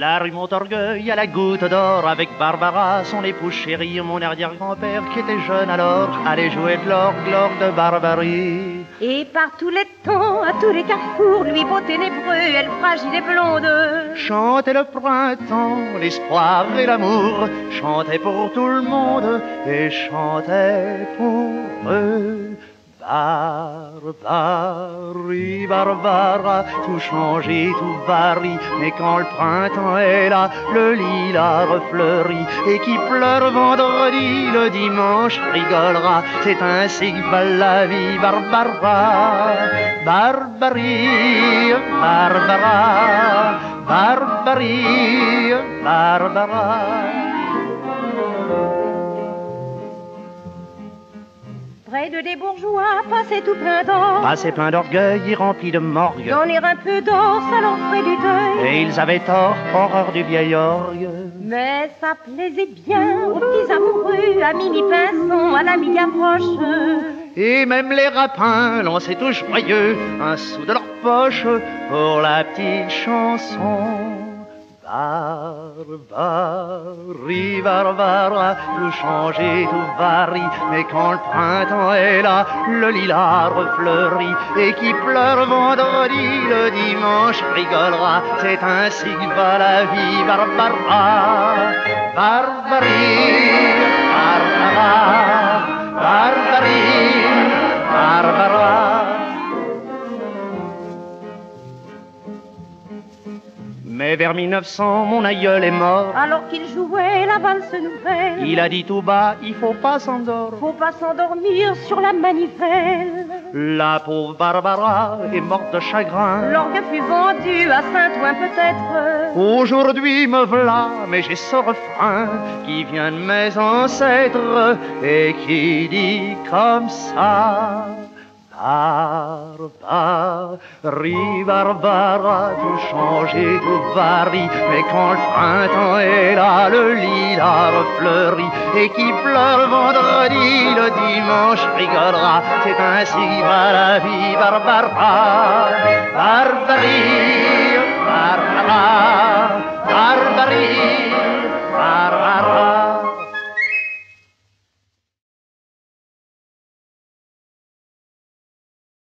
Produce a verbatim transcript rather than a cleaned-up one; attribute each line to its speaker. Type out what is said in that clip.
Speaker 1: La rue Montorgueil à la goutte d'or, avec Barbara, son époux chéri, mon arrière-grand-père qui était jeune alors, allait jouer de l'orgue, l'orgue de Barbarie.
Speaker 2: Et par tous les temps, à tous les carrefours, lui beau ténébreux, elle fragile et blonde,
Speaker 1: chantait le printemps, l'espoir et l'amour, chantait pour tout le monde et chantait pour eux. Barbarie, Barbara, tout change, tout varie, mais quand le printemps est là, le lilas refleurit, et qui pleure vendredi, le dimanche rigolera, c'est ainsi que va la vie, Barbara. Barbarie, Barbara, Barbarie, Barbara.
Speaker 2: Près de des bourgeois, passé tout plein d'or,
Speaker 1: passé plein d'orgueil, rempli de morgue,
Speaker 2: donner un peu d'or, ça leur ferait du deuil.
Speaker 1: Et ils avaient tort, horreur du vieil orgue.
Speaker 2: Mais ça plaisait bien aux petits amoureux, à Mimi Pinson, à l'ami Gavroche.
Speaker 1: Et même les rapins lançaient tout joyeux un sou de leur poche pour la petite chanson. Barbarie, Barbara, tout change, tout varie, mais quand le printemps est là, le lilas refleurit, et qui pleure vendredi, le dimanche rigolera, c'est ainsi que va la vie, Barbara. Barbarie, Barbara, Barbarie, Barbara. Mais vers mille neuf cents, mon aïeul est mort.
Speaker 2: Alors qu'il jouait la valse nouvelle,
Speaker 1: il a dit tout bas, il faut pas s'endormir.
Speaker 2: Faut pas s'endormir sur la manivelle.
Speaker 1: La pauvre Barbara est morte de chagrin.
Speaker 2: L'orgue fut vendu à Saint-Ouen peut-être.
Speaker 1: Aujourd'hui me voilà, mais j'ai ce refrain qui vient de mes ancêtres et qui dit comme ça. Barbarie, Barbara, tout change, tout varie, mais quand le printemps est là, le lilas refleurit, et qui pleure vendredi, le dimanche rigolera, c'est ainsi va la vie, Barbara.